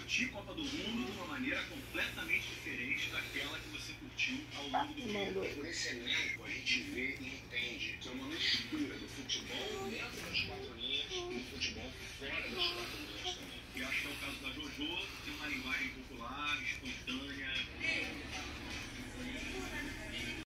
curtir Copa do Mundo de uma maneira completamente diferente daquela que você curtiu ao longo do tempo. Por esse elenco, a gente vê e entende que é uma mistura do futebol